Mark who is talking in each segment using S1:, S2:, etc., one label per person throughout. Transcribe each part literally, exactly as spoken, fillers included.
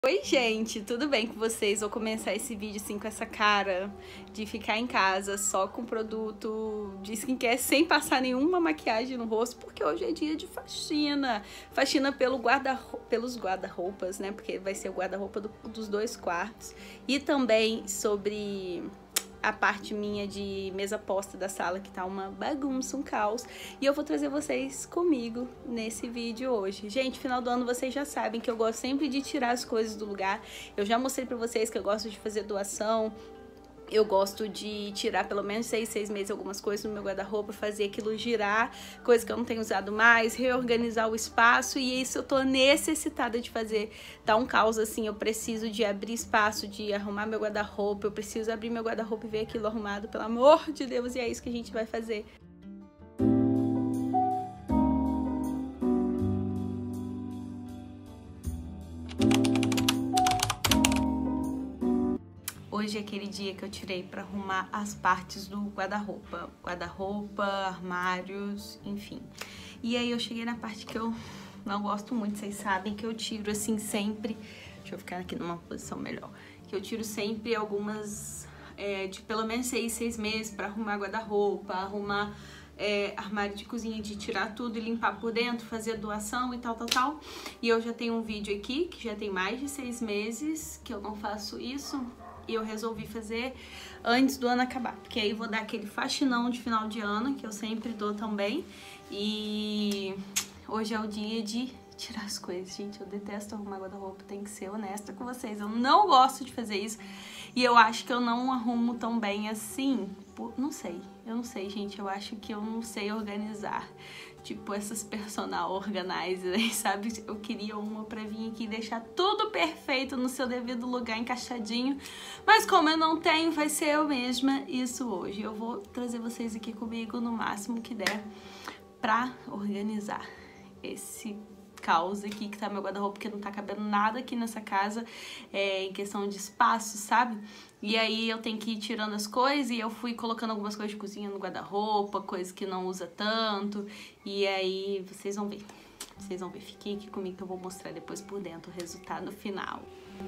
S1: Oi gente, tudo bem com vocês? Vou começar esse vídeo assim com essa cara de ficar em casa só com produto de skincare sem passar nenhuma maquiagem no rosto, porque hoje é dia de faxina. Faxina pelo guarda, pelos guarda-roupas, né? Porque vai ser o guarda-roupa do, dos dois quartos. E também sobre a parte minha de mesa posta da sala, que tá uma bagunça, um caos. E eu vou trazer vocês comigo nesse vídeo hoje. Gente, final do ano vocês já sabem que eu gosto sempre de tirar as coisas do lugar. Eu já mostrei pra vocês que eu gosto de fazer doação. Eu gosto de tirar pelo menos seis, seis meses algumas coisas no meu guarda-roupa, fazer aquilo girar, coisa que eu não tenho usado mais, reorganizar o espaço, e isso eu tô necessitada de fazer. Tá um caos assim, eu preciso de abrir espaço, de arrumar meu guarda-roupa, eu preciso abrir meu guarda-roupa e ver aquilo arrumado, pelo amor de Deus, e é isso que a gente vai fazer. Hoje é aquele dia que eu tirei pra arrumar as partes do guarda-roupa. Guarda-roupa, armários, enfim. E aí eu cheguei na parte que eu não gosto muito, vocês sabem que eu tiro assim sempre... Deixa eu ficar aqui numa posição melhor. Que eu tiro sempre algumas... É, de pelo menos seis, seis meses pra arrumar guarda-roupa, arrumar... É, armário de cozinha, de tirar tudo e limpar por dentro, fazer doação e tal, tal, tal. E eu já tenho um vídeo aqui, que já tem mais de seis meses que eu não faço isso. E eu resolvi fazer antes do ano acabar, porque aí vou dar aquele faxinão de final de ano, que eu sempre dou também. E hoje é o dia de tirar as coisas, gente. Eu detesto arrumar guarda-roupa, tenho que ser honesta com vocês. Eu não gosto de fazer isso. E eu acho que eu não arrumo tão bem assim. Por... Não sei, eu não sei, gente. Eu acho que eu não sei organizar. Tipo, essas personal organizers, sabe? Eu queria uma pra vir aqui e deixar tudo perfeito no seu devido lugar, encaixadinho. Mas como eu não tenho, vai ser eu mesma isso hoje. Eu vou trazer vocês aqui comigo no máximo que der pra organizar esse caos aqui que tá meu guarda-roupa, porque não tá cabendo nada aqui nessa casa, é, em questão de espaço, sabe? E aí eu tenho que ir tirando as coisas, e eu fui colocando algumas coisas de cozinha no guarda-roupa, coisas que não usa tanto, e aí vocês vão ver, vocês vão ver, fiquem aqui comigo que eu vou mostrar depois por dentro o resultado final.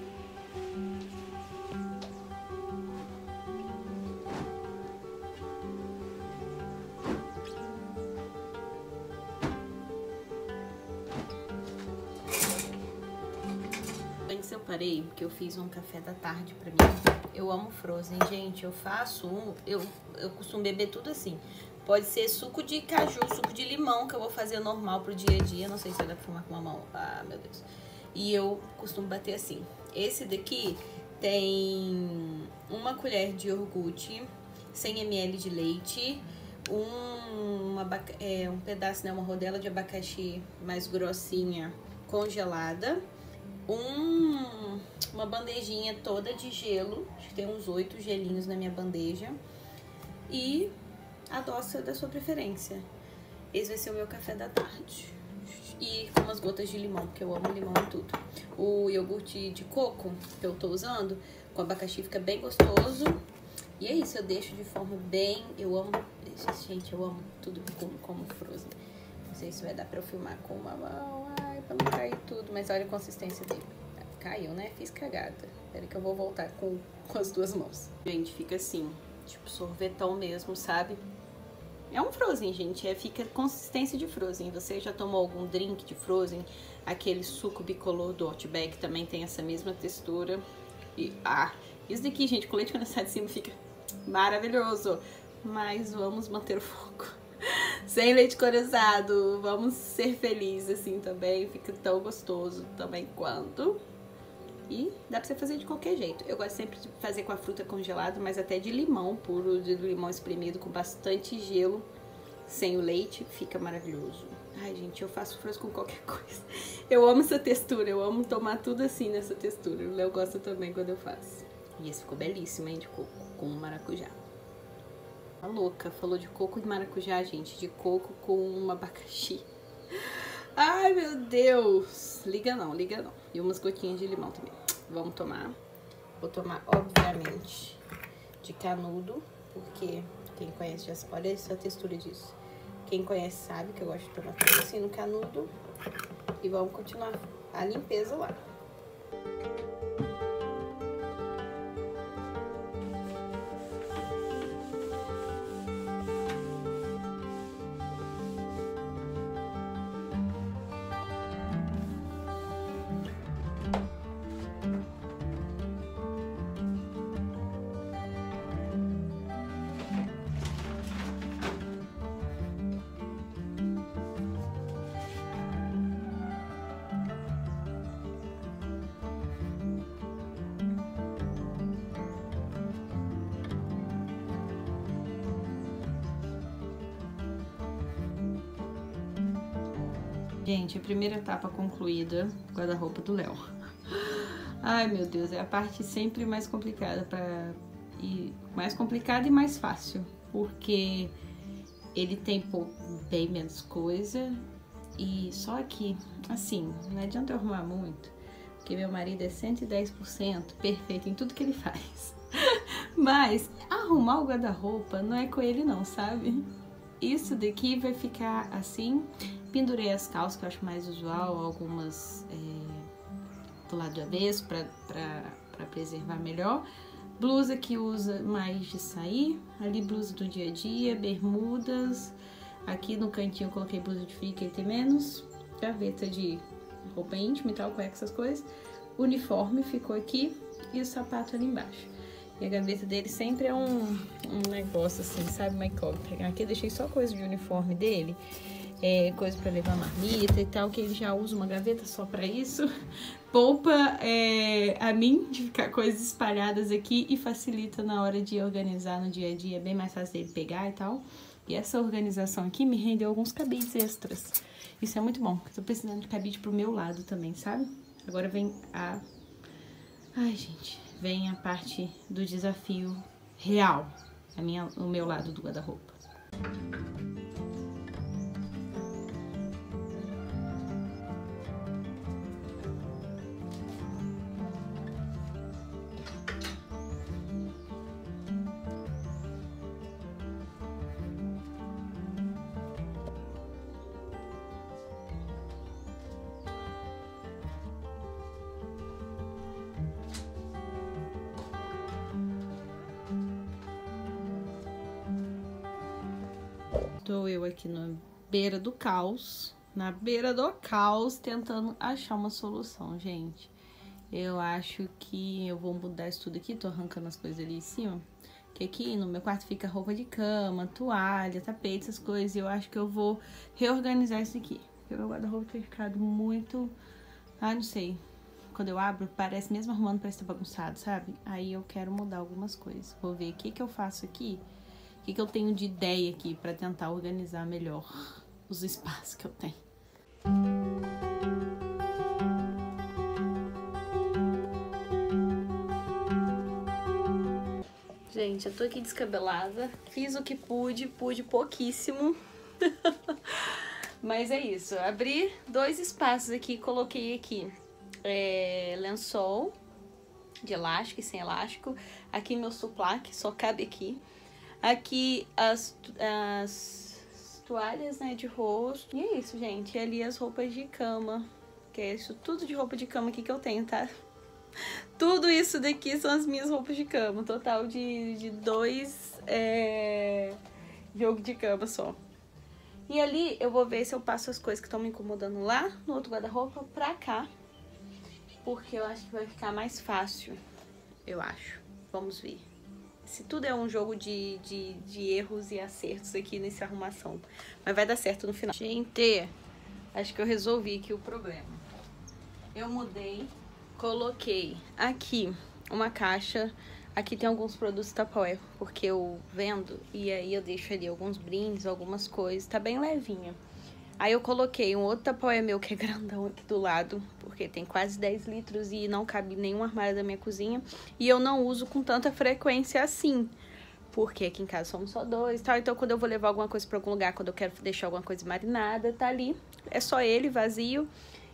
S1: Eu parei porque eu fiz um café da tarde pra mim. Eu amo Frozen, gente. Eu faço um... Eu, eu costumo beber tudo assim. Pode ser suco de caju, suco de limão, que eu vou fazer normal pro dia a dia. Não sei se vai dar pra fumar com uma mão. Ah, meu Deus. E eu costumo bater assim. Esse daqui tem uma colher de iogurte, cem mililitros de leite, um, uma, é, um pedaço, né, uma rodela de abacaxi mais grossinha congelada, Um, uma bandejinha toda de gelo, acho que tem uns oito gelinhos na minha bandeja, e a doça da sua preferência. Esse vai ser o meu café da tarde. E com umas gotas de limão, porque eu amo limão e tudo. O iogurte de coco que eu tô usando, com abacaxi, fica bem gostoso. E é isso, eu deixo de forma bem... Eu amo... Gente, eu amo tudo como, como Frozen. Não sei se vai dar pra eu filmar com uma mão... Pra não cair tudo, mas olha a consistência dele. Caiu, né? Fiz cagada. Espera que eu vou voltar com, com as duas mãos. Gente, fica assim, tipo sorvetão mesmo, sabe? É um Frozen, gente. É, fica consistência de Frozen. Você já tomou algum drink de Frozen? Aquele suco bicolor do Outback também tem essa mesma textura. E, ah, isso daqui, gente, com leite condensado em cima fica maravilhoso. Mas vamos manter o foco. Sem leite condensado, vamos ser felizes assim também, fica tão gostoso também quanto. E dá pra você fazer de qualquer jeito. Eu gosto sempre de fazer com a fruta congelada, mas até de limão puro, de limão espremido com bastante gelo, sem o leite, fica maravilhoso. Ai, gente, eu faço Frozen com qualquer coisa. Eu amo essa textura, eu amo tomar tudo assim nessa textura. O Léo gosta também quando eu faço. E esse ficou belíssimo, hein, de coco com maracujá. A louca, falou de coco e maracujá, gente, de coco com um abacaxi. Ai, meu Deus. Liga não, liga não. E umas gotinhas de limão também. Vamos tomar. Vou tomar, obviamente, de canudo, porque quem conhece já sabe. Olha essa textura disso. Quem conhece sabe que eu gosto de tomar tudo assim no canudo. E vamos continuar a limpeza lá. Gente, a primeira etapa concluída, guarda-roupa do Léo. Ai, meu Deus, é a parte sempre mais complicada para e mais complicada e mais fácil, porque ele tem pouco, bem menos coisa e só que, assim, não adianta eu arrumar muito, porque meu marido é cento e dez por cento perfeito em tudo que ele faz. Mas arrumar o guarda-roupa não é com ele não, sabe? Isso daqui vai ficar assim. Pendurei as calças, que eu acho mais usual, algumas é, do lado de avesso, pra, pra, pra preservar melhor. Blusa que usa mais de sair, ali blusa do dia a dia, bermudas. Aqui no cantinho eu coloquei blusa de frio, que tem menos. Gaveta de roupa íntima e tal, cueca, essas coisas. O uniforme ficou aqui e o sapato ali embaixo. E a gaveta dele sempre é um, um negócio assim, sabe, Michael? Aqui eu deixei só coisa de uniforme dele. É, coisa pra levar marmita e tal, que ele já usa uma gaveta só pra isso. Poupa é, a mim de ficar coisas espalhadas aqui e facilita na hora de organizar no dia a dia, é bem mais fácil dele pegar e tal. E essa organização aqui me rendeu alguns cabides extras. Isso é muito bom, porque eu tô precisando de cabide pro meu lado também, sabe? Agora vem a... Ai, gente, vem a parte do desafio real, a minha, o meu lado do guarda-roupa. Estou eu aqui na beira do caos, na beira do caos, tentando achar uma solução, gente. Eu acho que eu vou mudar isso tudo aqui, tô arrancando as coisas ali em cima. Que aqui no meu quarto fica roupa de cama, toalha, tapete, essas coisas. E eu acho que eu vou reorganizar isso aqui. Porque o meu guarda-roupa tem ficado muito... Ah, não sei. Quando eu abro, parece, mesmo arrumando, parece estar bagunçado, sabe? Aí eu quero mudar algumas coisas. Vou ver o que que eu faço aqui. O que que eu tenho de ideia aqui pra tentar organizar melhor os espaços que eu tenho. Gente, eu tô aqui descabelada. Fiz o que pude, pude pouquíssimo. Mas é isso. Abri dois espaços aqui, coloquei aqui é, lençol de elástico e sem elástico. Aqui meu suplá, que só cabe aqui. Aqui as, as toalhas, né, de rosto. E é isso, gente. E ali as roupas de cama. Que é isso tudo de roupa de cama aqui que eu tenho, tá? Tudo isso daqui são as minhas roupas de cama. Total de, de dois é, jogos de cama só. E ali eu vou ver se eu passo as coisas que estão me incomodando lá no outro guarda-roupa pra cá. Porque eu acho que vai ficar mais fácil. Eu acho. Vamos ver. Se tudo é um jogo de, de, de erros e acertos aqui nessa arrumação. Mas vai dar certo no final. Gente, acho que eu resolvi aqui o problema. Eu mudei, coloquei aqui uma caixa. Aqui tem alguns produtos Tupperware, porque eu vendo e aí eu deixo ali alguns brindes, algumas coisas. Tá bem levinha. Aí eu coloquei um outro Tupperware meu que é grandão aqui do lado, porque tem quase dez litros e não cabe nenhum armário da minha cozinha. E eu não uso com tanta frequência assim, porque aqui em casa somos só dois e tal. Então quando eu vou levar alguma coisa pra algum lugar, quando eu quero deixar alguma coisa marinada, tá ali. É só ele, vazio.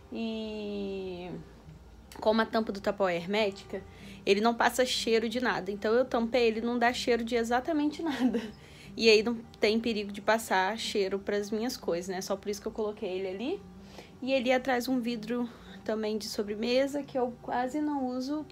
S1: E como a tampa do Tupperware é hermética, ele não passa cheiro de nada. Então eu tampei, ele não dá cheiro de exatamente nada. E aí não tem perigo de passar cheiro para as minhas coisas, né? Só por isso que eu coloquei ele ali. E ali atrás um vidro também de sobremesa, que eu quase não uso.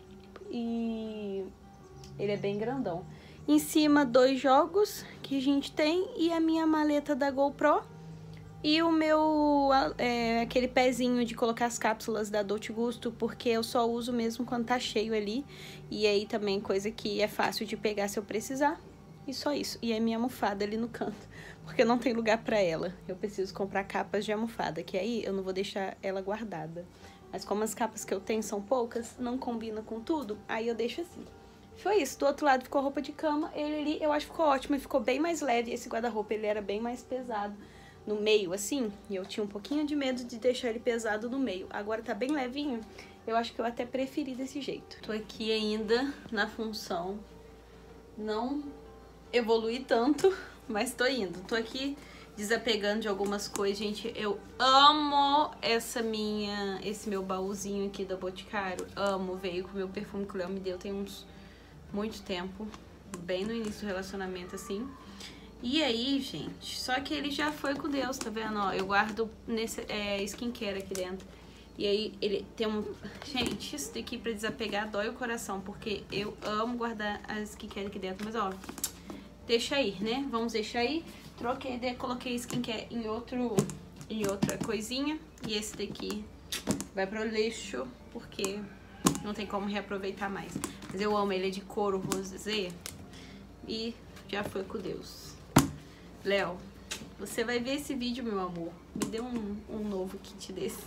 S1: E ele é bem grandão. Em cima, dois jogos que a gente tem. E a minha maleta da GoPro. E o meu, é, aquele pezinho de colocar as cápsulas da Dolce Gusto, porque eu só uso mesmo quando tá cheio ali. E aí também coisa que é fácil de pegar se eu precisar. E só isso. E é minha almofada ali no canto, porque não tem lugar pra ela. Eu preciso comprar capas de almofada, que aí eu não vou deixar ela guardada. Mas como as capas que eu tenho são poucas, não combina com tudo, aí eu deixo assim. Foi isso. Do outro lado ficou roupa de cama. Ele ali, eu acho que ficou ótimo e ficou bem mais leve. Esse guarda-roupa, ele era bem mais pesado no meio, assim. E eu tinha um pouquinho de medo de deixar ele pesado no meio. Agora tá bem levinho. Eu acho que eu até preferi desse jeito. Tô aqui ainda na função. Não evolui tanto, mas tô indo. Tô aqui desapegando de algumas coisas, gente. Eu amo essa minha, esse meu baúzinho aqui da Boticário. Amo, veio com o meu perfume que o Léo me deu tem uns muito tempo, bem no início do relacionamento, assim. E aí, gente, só que ele já foi com Deus, tá vendo? Ó, eu guardo nesse é, skincare aqui dentro. E aí ele tem um... Gente, isso daqui pra desapegar dói o coração, porque eu amo guardar a skincare aqui dentro, mas ó, deixa aí, né? Vamos deixar aí. Troquei, coloquei skincare em, outro, em outra coisinha. E esse daqui vai pro lixo, porque não tem como reaproveitar mais. Mas eu amo, ele é de couro rosé. E já foi com Deus. Léo, você vai ver esse vídeo, meu amor. Me dê um, um novo kit desse.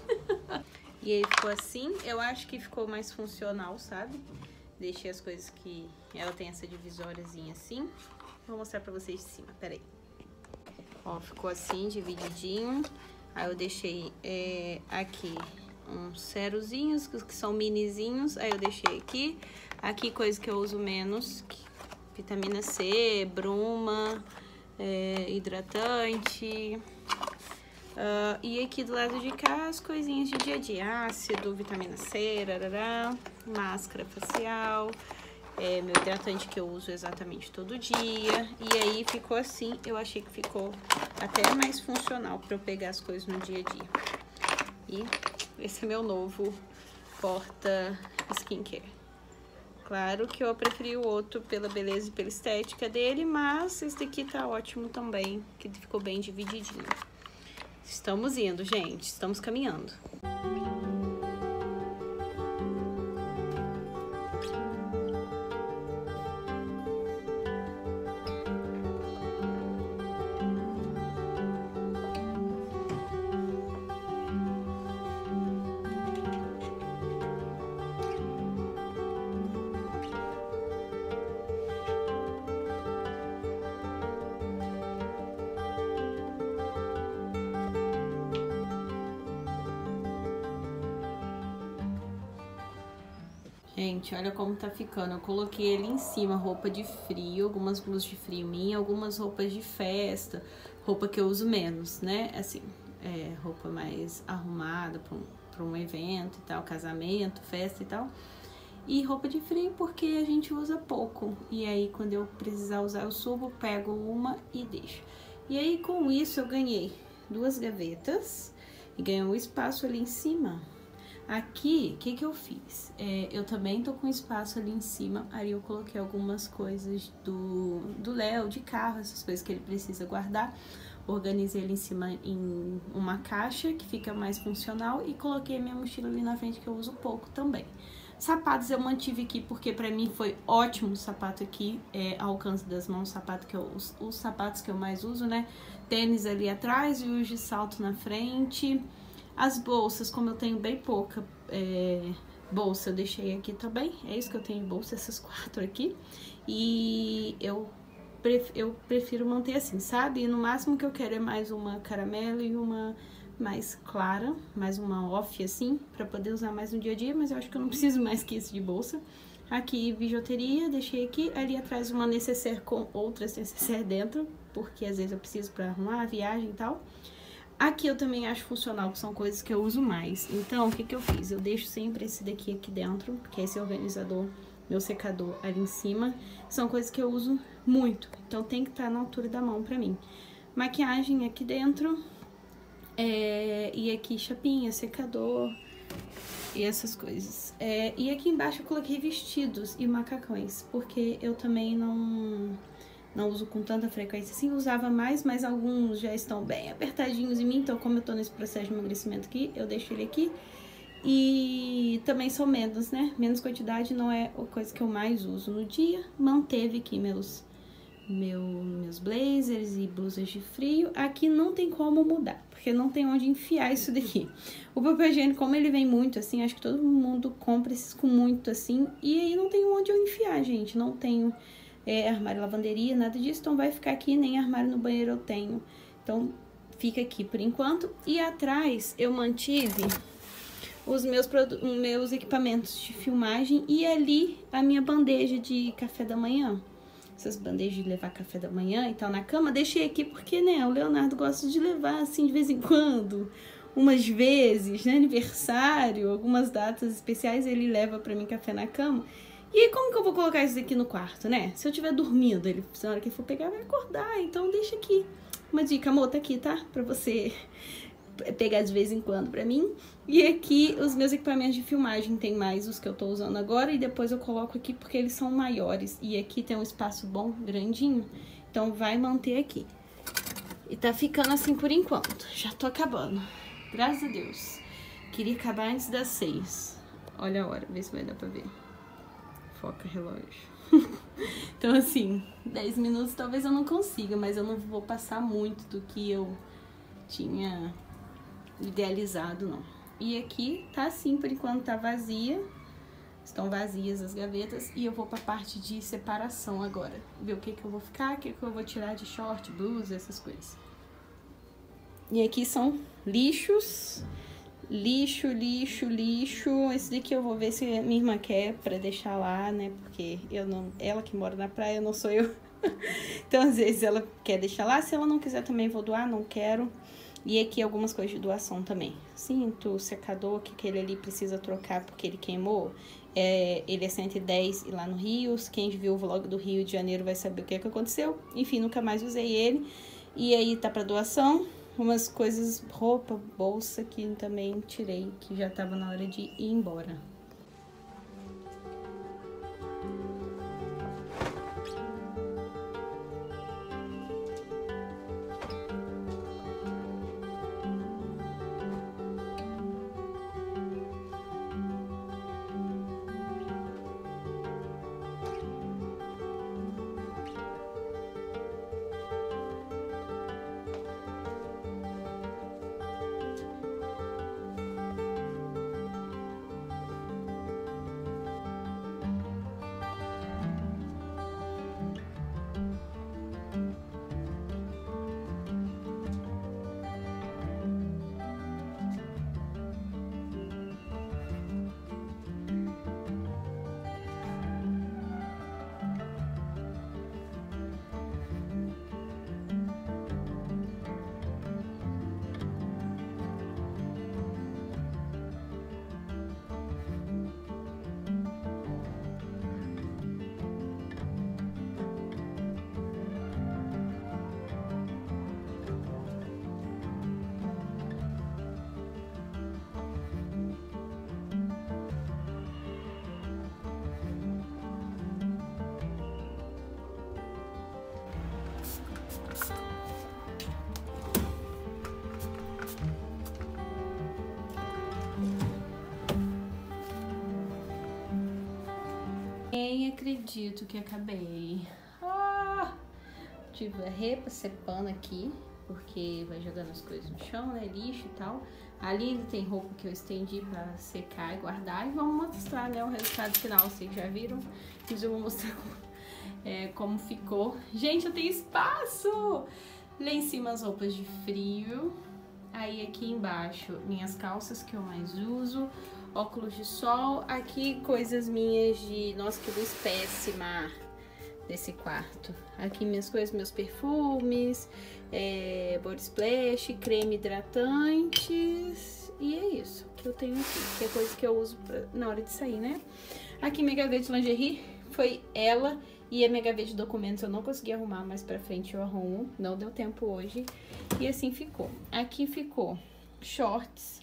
S1: E aí ficou assim. Eu acho que ficou mais funcional, sabe? Deixei as coisas que... Ela tem essa divisóriazinha assim. Vou mostrar pra vocês de cima, peraí. Ó, ficou assim, divididinho. Aí eu deixei é, aqui uns cerozinhos, que são minizinhos. Aí eu deixei aqui. Aqui coisa que eu uso menos. Vitamina C, bruma, é, hidratante. Uh, e aqui do lado de cá as coisinhas de dia a dia. Ácido, vitamina C, rarará, máscara facial. É, meu hidratante que eu uso exatamente todo dia. E aí ficou assim, eu achei que ficou até mais funcional pra eu pegar as coisas no dia a dia. E esse é meu novo porta skincare. Claro que eu preferi o outro pela beleza e pela estética dele, mas esse daqui tá ótimo também, que ficou bem divididinho. Estamos indo, gente, estamos caminhando. Gente, olha como tá ficando. Eu coloquei ele em cima, roupa de frio, algumas blusas de frio minha, algumas roupas de festa, roupa que eu uso menos, né? Assim, é, roupa mais arrumada pra um, pra um evento e tal, casamento, festa e tal. E roupa de frio porque a gente usa pouco. E aí, quando eu precisar usar, eu subo, pego uma e deixo. E aí, com isso, eu ganhei duas gavetas e ganhei um espaço ali em cima. Aqui, o que que eu fiz? É, eu também tô com espaço ali em cima, aí eu coloquei algumas coisas do do Léo, de carro, essas coisas que ele precisa guardar. Organizei ele em cima em uma caixa, que fica mais funcional, e coloquei minha mochila ali na frente, que eu uso pouco também. Sapatos eu mantive aqui, porque pra mim foi ótimo o sapato aqui, é, ao alcance das mãos, sapato que eu, os, os sapatos que eu mais uso, né? Tênis ali atrás e os de salto na frente. As bolsas, como eu tenho bem pouca é, bolsa, eu deixei aqui também. É isso que eu tenho em bolsa, essas quatro aqui. E eu, pref, eu prefiro manter assim, sabe? E no máximo que eu quero é mais uma caramelo e uma mais clara, mais uma off assim, pra poder usar mais no dia a dia. Mas eu acho que eu não preciso mais que isso de bolsa. Aqui, bijuteria, deixei aqui. Ali atrás uma necessaire com outras necessaire dentro, porque às vezes eu preciso pra arrumar a viagem e tal. Aqui eu também acho funcional, que são coisas que eu uso mais. Então, o que que eu fiz? Eu deixo sempre esse daqui aqui dentro, que é esse organizador, meu secador ali em cima. São coisas que eu uso muito, então tem que estar na altura da mão pra mim. Maquiagem aqui dentro, é, e aqui chapinha, secador e essas coisas. É, e aqui embaixo eu coloquei vestidos e macacões, porque eu também não... não uso com tanta frequência assim, usava mais, mas alguns já estão bem apertadinhos em mim, então como eu tô nesse processo de emagrecimento aqui, eu deixo ele aqui. E também são menos, né? Menos quantidade, não é a coisa que eu mais uso no dia. Manteve aqui meus, meu, meus blazers e blusas de frio. Aqui não tem como mudar, porque não tem onde enfiar isso daqui. O papel higiênico, como ele vem muito assim, acho que todo mundo compra esses com muito assim, e aí não tem onde eu enfiar, gente, não tenho... É, armário, lavanderia, nada disso, então vai ficar aqui, nem armário no banheiro eu tenho. Então, fica aqui por enquanto. E atrás eu mantive os meus, meus equipamentos de filmagem e ali a minha bandeja de café da manhã. Essas bandejas de levar café da manhã e tal na cama, deixei aqui porque, né, o Leonardo gosta de levar assim de vez em quando, umas vezes, né, aniversário, algumas datas especiais, ele leva pra mim café na cama. E aí, como que eu vou colocar isso aqui no quarto, né? Se eu estiver dormindo, ele, na hora que for pegar, vai acordar, então deixa aqui. Uma dica, amor, tá aqui, tá? Pra você pegar de vez em quando pra mim. E aqui os meus equipamentos de filmagem, tem mais os que eu tô usando agora e depois eu coloco aqui porque eles são maiores. E aqui tem um espaço bom, grandinho, então vai manter aqui. E tá ficando assim por enquanto, já tô acabando, graças a Deus. Queria acabar antes das seis. Olha a hora, vê se vai dar pra ver. Foca relógio. Então assim, dez minutos talvez eu não consiga, mas eu não vou passar muito do que eu tinha idealizado, não. E aqui tá assim, por enquanto tá vazia. Estão vazias as gavetas. E eu vou pra parte de separação agora. Ver o que que eu vou ficar, o que que eu vou tirar de short, blusa, essas coisas. E aqui são lixos. Lixo, lixo, lixo. Esse daqui eu vou ver se a minha irmã quer pra deixar lá, né? Porque eu não, ela que mora na praia, não sou eu. Então, às vezes, ela quer deixar lá. Se ela não quiser também, vou doar, não quero. E aqui algumas coisas de doação também. Cinto, secador, que aquele ali precisa trocar porque ele queimou. É, ele é cento e dez e lá no Rio. Quem viu o vlog do Rio de Janeiro vai saber o que é que aconteceu. Enfim, nunca mais usei ele. E aí tá pra doação. Umas coisas, roupa, bolsa que também tirei, que já tava na hora de ir embora. Nem acredito que acabei. Ah, tive varrer, passei pano aqui, porque vai jogando as coisas no chão, né? Lixo e tal. Ali ainda tem roupa que eu estendi pra secar e guardar. E vamos mostrar, né, o resultado final. Vocês já viram? Mas eu vou mostrar como, é, como ficou. Gente, eu tenho espaço! Lá em cima as roupas de frio. Aí aqui embaixo minhas calças que eu mais uso. Óculos de sol, aqui coisas minhas de... Nossa, que luz péssima desse quarto. Aqui minhas coisas, meus perfumes, é, body splash, creme hidratantes. E é isso que eu tenho aqui, que é coisa que eu uso pra, na hora de sair, né? Aqui minha gaveta de lingerie, foi ela e a minha gaveta de documentos eu não consegui arrumar, mais pra frente eu arrumo. Não deu tempo hoje. E assim ficou. Aqui ficou shorts.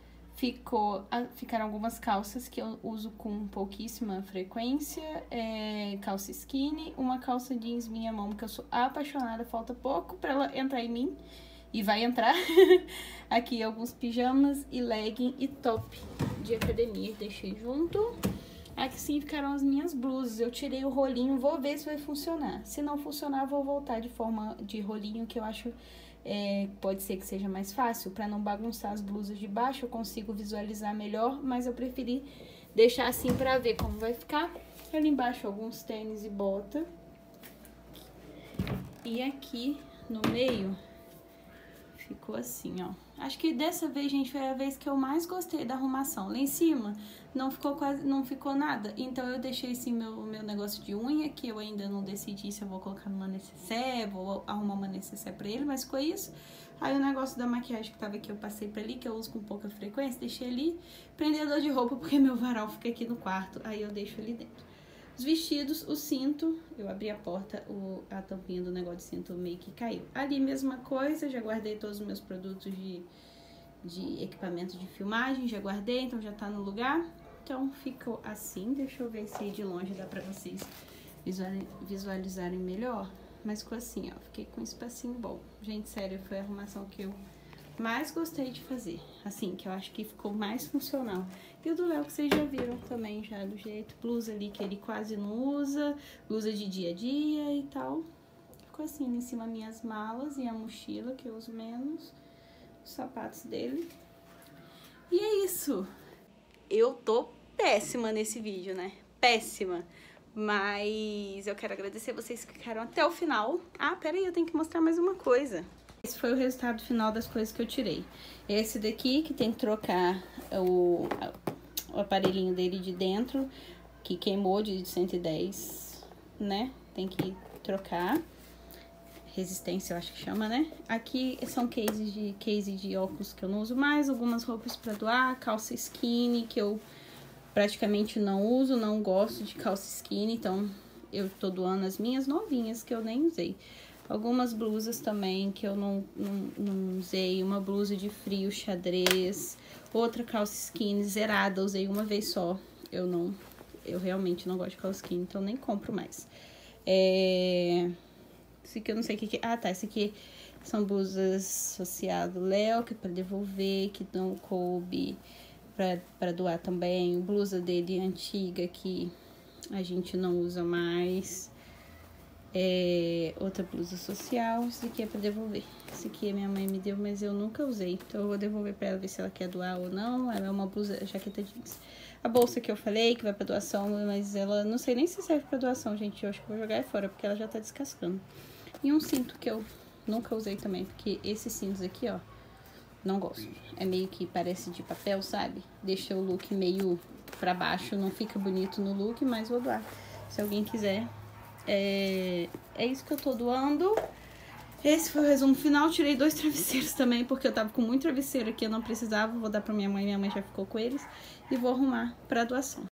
S1: Ficou, ficaram algumas calças que eu uso com pouquíssima frequência, é, calça skinny, uma calça jeans minha mão, que eu sou apaixonada, falta pouco pra ela entrar em mim, e vai entrar. Aqui alguns pijamas e legging e top de academia, deixei junto. Aqui sim ficaram as minhas blusas, eu tirei o rolinho, vou ver se vai funcionar. Se não funcionar, vou voltar de forma de rolinho, que eu acho... É, pode ser que seja mais fácil, para não bagunçar as blusas de baixo, eu consigo visualizar melhor, mas eu preferi deixar assim para ver como vai ficar. Ali embaixo alguns tênis e bota. E aqui no meio Ficou assim, ó. Acho que dessa vez, gente, foi a vez que eu mais gostei da arrumação. Lá em cima não ficou quase, não ficou nada. Então eu deixei assim meu, meu negócio de unha, que eu ainda não decidi se eu vou colocar numa necessaire, vou arrumar uma necessaire pra ele, mas ficou isso. Aí o negócio da maquiagem que tava aqui, eu passei pra ali, que eu uso com pouca frequência, deixei ali. Prendedor de roupa, porque meu varal fica aqui no quarto, aí eu deixo ali dentro. Os vestidos, o cinto, eu abri a porta, o, a tampinha do negócio de cinto meio que caiu. Ali, mesma coisa, já guardei todos os meus produtos de, de equipamento de filmagem, já guardei, então já tá no lugar. Então, ficou assim, deixa eu ver se de longe dá pra vocês visualizarem melhor. Mas ficou assim, ó, fiquei com um espacinho bom. Gente, sério, foi a arrumação que eu mais gostei de fazer, assim, que eu acho que ficou mais funcional. E o do Léo, que vocês já viram também, já do jeito, blusa ali que ele quase não usa, blusa de dia a dia e tal. Ficou assim, em cima minhas malas e a mochila, que eu uso menos, os sapatos dele. E é isso. Eu tô péssima nesse vídeo, né? Péssima. Mas eu quero agradecer vocês que ficaram até o final. Ah, peraí, eu tenho que mostrar mais uma coisa. Esse foi o resultado final das coisas que eu tirei. Esse daqui, que tem que trocar o, o aparelhinho dele de dentro, que queimou de cento e dez, né? Tem que trocar. Resistência, eu acho que chama, né? Aqui são cases de, case de óculos que eu não uso mais. Algumas roupas pra doar, calça skinny, que eu praticamente não uso, não gosto de calça skinny. Então, eu tô doando as minhas novinhas, que eu nem usei. Algumas blusas também que eu não, não, não usei. Uma blusa de frio xadrez. Outra calça skinny zerada. Usei uma vez só. Eu não... Eu realmente não gosto de calça skinny, então nem compro mais. É... Esse aqui eu não sei o que que... Ah, tá. Esse aqui são blusas associadas Léo, que é pra devolver, que não coube pra, pra doar também. Blusa dele antiga, que a gente não usa mais. É, outra blusa social, esse aqui é pra devolver. Esse aqui a minha mãe me deu, mas eu nunca usei. Então eu vou devolver pra ela, ver se ela quer doar ou não. Ela é uma blusa, jaqueta jeans. A bolsa que eu falei, que vai pra doação, mas ela não sei nem se serve pra doação, gente. Eu acho que vou jogar fora, porque ela já tá descascando. E um cinto que eu nunca usei também, porque esses cintos aqui, ó, não gosto. É meio que parece de papel, sabe? Deixa o look meio pra baixo, não fica bonito no look, mas vou doar. Se alguém quiser... É, é isso que eu tô doando. Esse foi o resumo final. Tirei dois travesseiros também, porque eu tava com muito travesseiro aqui, eu não precisava. Vou dar pra minha mãe, minha mãe já ficou com eles. E vou arrumar pra doação.